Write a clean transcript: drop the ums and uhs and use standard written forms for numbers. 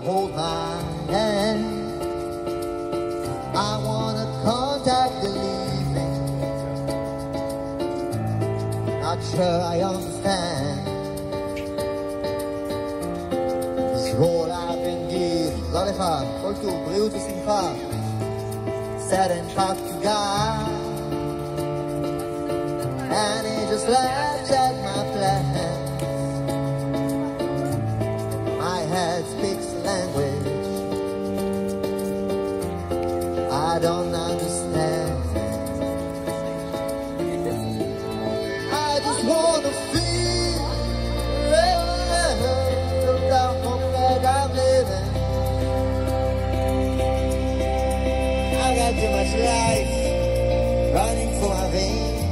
hold my hand. I wanna contact the leaving. Not sure I understand. This role I've been given. תודה לך, כל טוב, בריאות ושמחה. Sad and Portugal. And he just laughs at my plan. My head speaks a language I don't understand. I just wanna feel the dark that I'm living. I got too much life running for my veins.